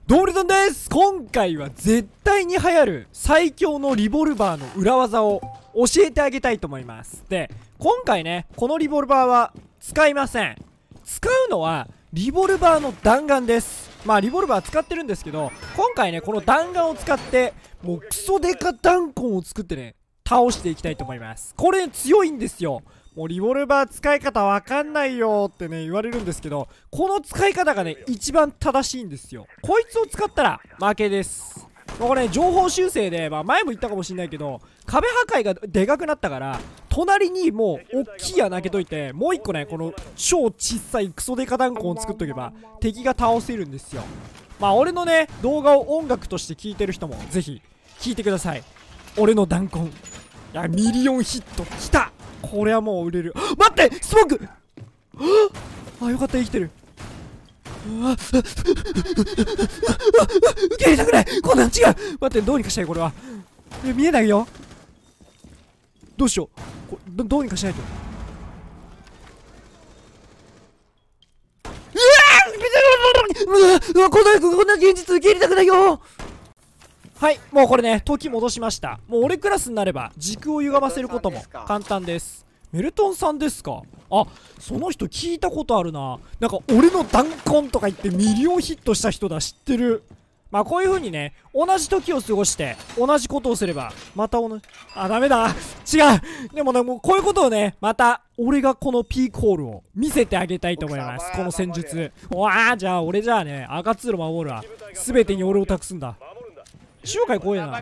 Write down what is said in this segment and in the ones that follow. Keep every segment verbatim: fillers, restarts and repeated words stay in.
ドールドンです。今回は絶対に流行る最強のリボルバーの裏技を教えてあげたいと思います。で、今回ね、このリボルバーは使いません。使うのはリボルバーの弾丸です。まあリボルバー使ってるんですけど、今回ねこの弾丸を使ってもうクソデカ弾痕を作ってね倒していきたいと思います。これ強いんですよ。もうリボルバー使い方わかんないよってね言われるんですけど、この使い方がね一番正しいんですよ。こいつを使ったら負けです。これね情報修正で、まあ、前も言ったかもしれないけど壁破壊がでかくなったから隣にもう大きい穴開けといて、もう一個ねこの超小さいクソデカ弾痕を作っとけば敵が倒せるんですよ。まあ俺のね動画を音楽として聴いてる人もぜひ聴いてください。俺の弾痕、いやミリオンヒットきた。これはもう売れる。待ってスモークあ、よかった生きてる。うわ受け入れたくない。こんなん違う。待ってどうにかしたい。これはえ見えないよ。どうしよう。こどどうにかしないと。うわうわこんなこんな現実受け入れたくないよ。はい、もうこれね時戻しました。もう俺クラスになれば時空を歪ませることも簡単です。メルトンさんですか。あ、その人聞いたことあるな。なんか俺の弾痕とか言ってミリオンヒットした人だ。知ってる。まあこういう風にね同じ時を過ごして同じことをすればまた同じ、あダメだ違う。でもねもうこういうことをねまた俺がこのピークホールを見せてあげたいと思います。この戦術。わあじゃあ俺じゃあね赤通路守るわ。全てに俺を託すんだ。中華怖えな。は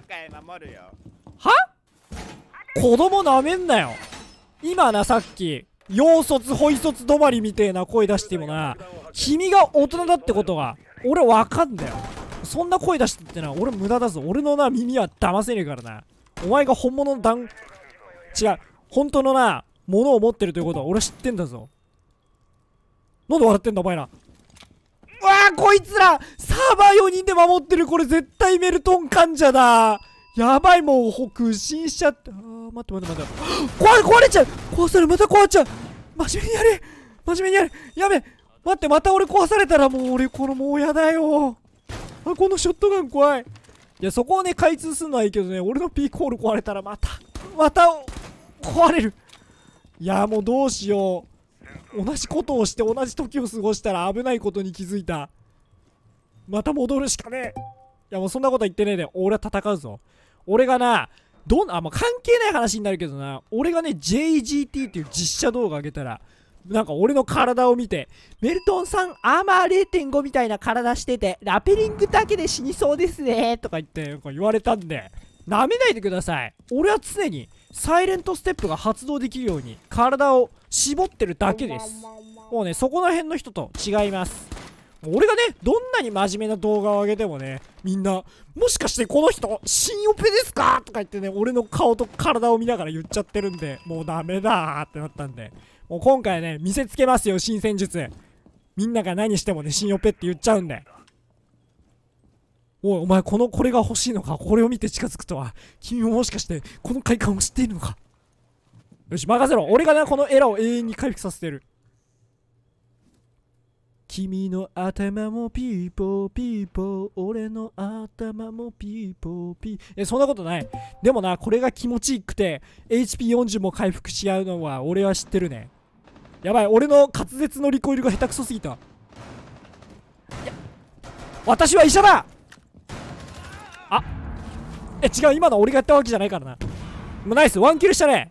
子供なめんなよ。今なさっき幼卒ホイ卒止まりみてえな声出してもな、君が大人だってことが俺わかんだよ。そんな声出してってな俺無駄だぞ。俺のな耳は騙せねえからな。お前が本物の弾違う本当のなものを持ってるということは俺知ってんだぞ。なんで笑ってんだお前ら。うわあこいつらサーバーよにんで守ってる。これ絶対メルトン患者だ。やばいもう屈伸しちゃって。あー待って待って待って壊れ壊れちゃう。壊されまた壊っちゃう。真面目にやれ真面目にやれ。やべ待ってまた俺壊されたらもう俺このもうやだよ。あこのショットガン怖い。いやそこをね開通するのはいいけどね、俺のピークホール壊れたらまたまた壊れる。いやもうどうしよう。同じことをして同じ時を過ごしたら危ないことに気づいた。また戻るしかねえ。いやもうそんなこと言ってねえで俺は戦うぞ。俺がなどんあ、まあ、関係ない話になるけどな、俺がね ジェイジーティー っていう実写動画上げたらなんか俺の体を見てメルトンさんアーマー れいてんご みたいな体しててラペリングだけで死にそうですねとか言って言われたんでなめないでください。俺は常にサイレントステップが発動できるように体を絞ってるだけです。もうねそこら辺の人と違います。俺がねどんなに真面目な動画を上げてもねみんなもしかしてこの人新オペですかとか言ってね俺の顔と体を見ながら言っちゃってるんでもうダメだーってなったんで、もう今回ね見せつけますよ新戦術。みんなが何してもね新オペって言っちゃうんで。おいお前このこれが欲しいのか。これを見て近づくとは君ももしかしてこの快感を知っているのか。よし任せろ。俺がねこのエラーを永遠に回復させてる。君の頭もピーポーピーポー俺の頭もピーポーピー。えそんなことない。でもなこれが気持ちいいくて エイチピーよんじゅう も回復し合うのは俺は知ってるね。やばい俺の滑舌のリコイルが下手くそすぎた。いや私は医者だ。あえ違う今の俺がやったわけじゃないからな。もうナイスワンキルしたね。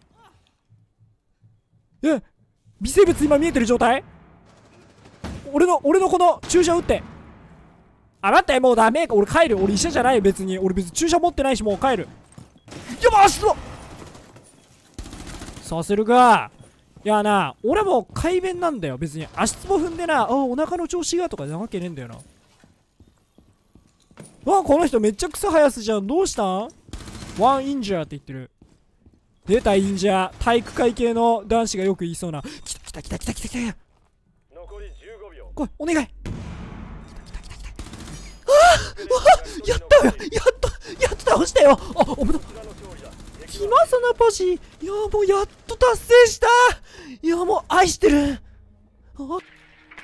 え微生物今見えてる状態。俺の俺のこの注射打って。あ待ってもうダメか。俺帰る。俺医者じゃないよ別に。俺別に注射持ってないしもう帰る。やば足つぼさせるか。いやな俺もう快便なんだよ別に。足つぼ踏んでなあお腹の調子がとかじゃなきゃねえんだよな。わこの人めっちゃ草生やすじゃん。どうしたん。ワンインジャーって言ってる。出たインジャー。体育会系の男子がよく言いそうな。来た来た来た来た来た来た。来いお願い。来た来た来た来た。ああやったよやっとやっと倒したよ。あおぶと来ますなパシ。いやもうやっと達成した。いやもう愛してる。あ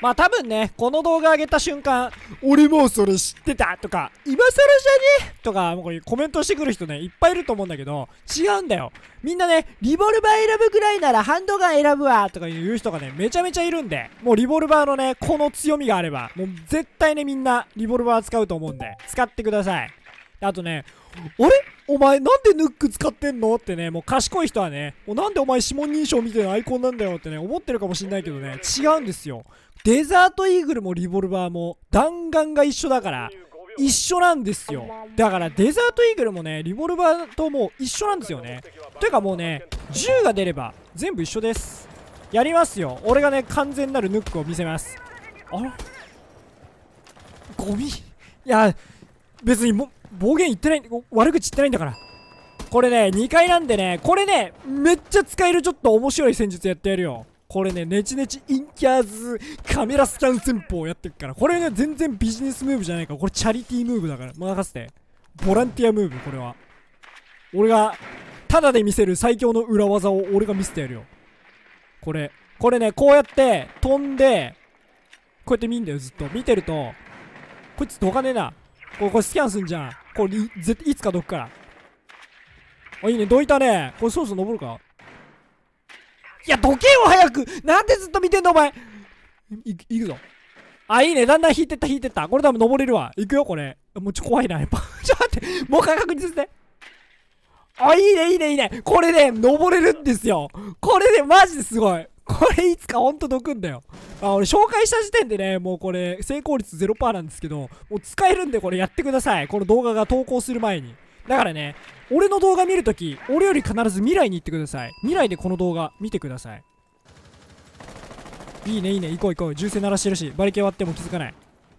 まあ多分ね、この動画上げた瞬間、俺もうそれ知ってたとか、今更じゃねとか、もうこれコメントしてくる人ね、いっぱいいると思うんだけど、違うんだよ。みんなね、リボルバー選ぶぐらいならハンドガン選ぶわとか言う人がね、めちゃめちゃいるんで、もうリボルバーのね、この強みがあれば、もう絶対ね、みんなリボルバー使うと思うんで、使ってください。あとね、あれお前なんでヌック使ってんのってね、もう賢い人はね、もうなんでお前指紋認証みたいなアイコンなんだよってね、思ってるかもしんないけどね、違うんですよ。デザートイーグルもリボルバーも弾丸が一緒だから一緒なんですよ。だからデザートイーグルもねリボルバーともう一緒なんですよね。というかもうね銃が出れば全部一緒です。やりますよ。俺がね完全なるヌックを見せます。あらゴミ。いや別にも暴言言ってない、悪口言ってないんだから。これねにかいなんでね、これねめっちゃ使えるちょっと面白い戦術やってやるよ。これね、ネチネチインキャーズカメラスキャン戦法やってるから。これね、全然ビジネスムーブじゃないから。これチャリティームーブだから。任せて。ボランティアムーブ、これは。俺が、タダで見せる最強の裏技を俺が見せてやるよ。これ。これね、こうやって、飛んで、こうやって見んだよ、ずっと。見てると、こいつどかねえな。これ、これスキャンすんじゃん。これ、い、絶対いつかどくから。あ、いいね、どいたね。これそろそろ登るか。いや、どけよ早く。なんでずっと見てんのお前。い、いくぞ。あ、いいね。だんだん引いてった引いてった。これ多分登れるわ。いくよこれ。もうちょ怖いなやっぱ。ちょっと待って。もう一回確認させて。あ、いいねいいねいいね。これね登れるんですよ。これねマジですごい。これいつかほんとどくんだよ。あ、俺紹介した時点でねもうこれ成功率 ゼロパーセント なんですけど、もう使えるんでこれやってください。この動画が投稿する前に。だからね、俺の動画見るとき、俺より必ず未来に行ってください。未来でこの動画見てください。いいねいいね、行こう行こう。銃声鳴らしてるし、バリケー割っても気づかない。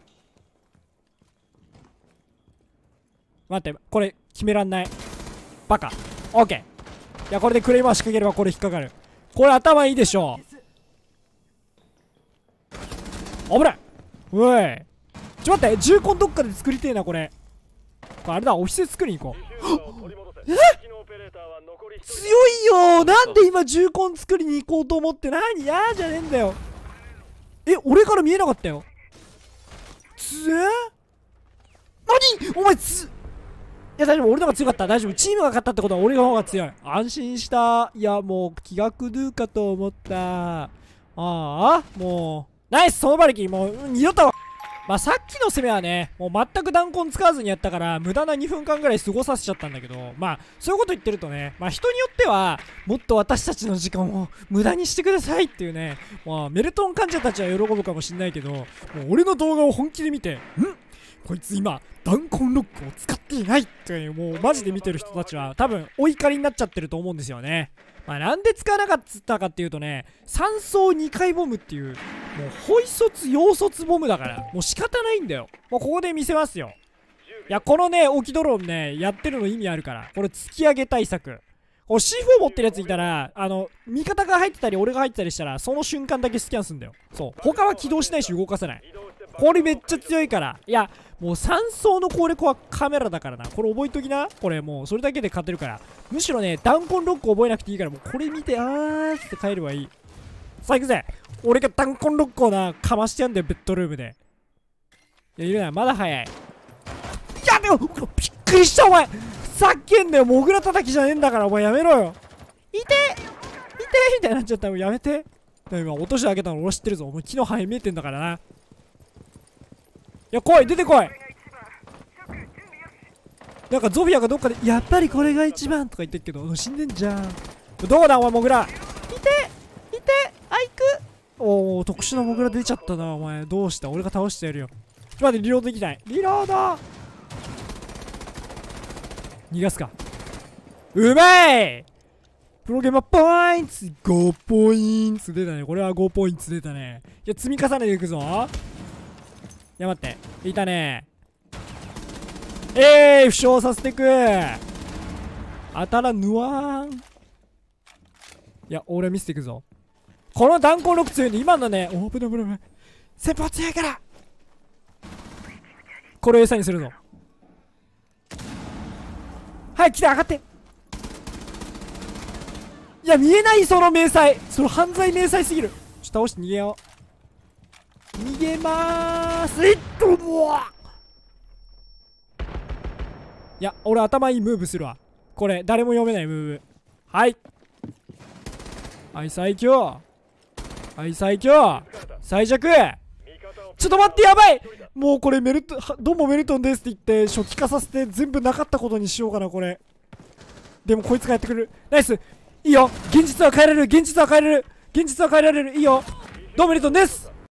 待って、これ決めらんない。バカ。オッケー。いや、これでクレイマー仕掛ければこれ引っかかる。これ頭いいでしょ。危ない。おい。ちょ待って、銃痕どっかで作りてえな、これ。これあれだ、オフィス作りに行こう。え強いよ。なんで今銃痕作りに行こうと思って。何やーじゃねえんだよ。え、俺から見えなかったよ。つえ何お前ついや大丈夫、俺の方が強かった。大丈夫、チームが勝ったってことは俺の方が強い。安心した。いやもう気が狂うかと思った。ああもうナイス。その馬力もう二度と。まあさっきの攻めはねもう全く弾痕使わずにやったから無駄なにふんかんぐらい過ごさせちゃったんだけど、まあそういうこと言ってるとね、まあ人によってはもっと私たちの時間を無駄にしてくださいっていうね、まあメルトン患者たちは喜ぶかもしんないけど、もう俺の動画を本気で見てんこいつ今弾痕ロックを使っていないっていう、もうマジで見てる人たちは多分お怒りになっちゃってると思うんですよね。まあなんで使わなかったかっていうとね、さん層にかいボムっていうもうホイ卒溶卒ボムだからもう仕方ないんだよ。もうここで見せますよ。いやこのね置きドローンねやってるの意味あるから、これ突き上げ対策。これ シーフォー 持ってるやついたら、あの味方が入ってたり俺が入ってたりしたらその瞬間だけスキャンすんだよ。そう他は起動しないし動かせない。これめっちゃ強いから。いやもうさん層の攻略はカメラだからな。これ覚えときな。これもうそれだけで勝てるから。むしろね弾痕ロック覚えなくていいから、もうこれ見てあーって帰ればいい。さあ行くぜ。俺が弾痕ロックをなかましてやんだよベッドルームで。いやいるな、まだ早い。やめろ。びっくりしたお前。さっけんだよ、モグラ叩きじゃねえんだからお前やめろよ。いていてみたいになっちゃったらやめて。今落とし上げたの俺知ってるぞ。お前木の範囲見えてんだからな。いや来い出てこい。なんかゾフィアがどっかでやっぱりこれが一番とか言ってるけど死んでんじゃん。どうだお前モグラ。いていてあいく。おお特殊なモグラ出ちゃったなお前。どうした。俺が倒してやるよ。ちょっと待って、リロードできない。リロード逃がすか。うまい。プロゲーマーポイントごポイント出たね。これはごポイント出たね。いや積み重ねていくぞ。いや待っていたね。えー、負傷させてく。当たらぬわーん。いや俺見せていくぞ。この弾痕ロック強いんで今のね。おー危ない危ない危ない。先方強いからこれを餌にするぞ。はい来て上がって。いや見えないその迷彩。その犯罪迷彩すぎる。ちょっと倒して逃げよう。 せまーす。いっともいや、俺頭いいムーブするわ。これ誰も読めないムーブ。はいはい、最強。はい最強。最弱。ちょっと待って、やばい。もうこれメルトどうもメルトンですって言って初期化させて全部なかったことにしようかな。これでもこいつがやってくる。ナイス。いいよ、現実は変えられる。現実は変えられる。現実は変えられる。いいよ、どうもメルトンです。